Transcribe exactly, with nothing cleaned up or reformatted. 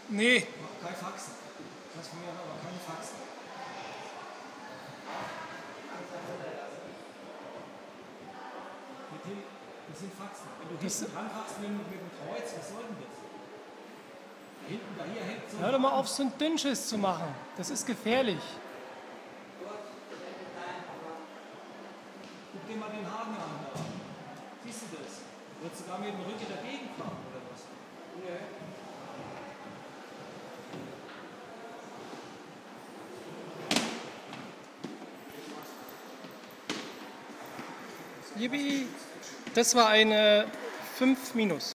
Nee. Kein Faxen. Das von mir aber keine Faxen. Das sind Faxen. Wenn du hinten dran fachst mit, mit dem Kreuz, was soll denn das? Hinten, da hier hängt so. Hör doch mal auf, so ein Dünnschiss zu machen. Das ist gefährlich. Guck dir mal den Haken an da. Siehst du das? Du würdest sogar mit dem Rücken dagegen fahren, oder was? Nee. Yippie. Das war eine fünf minus.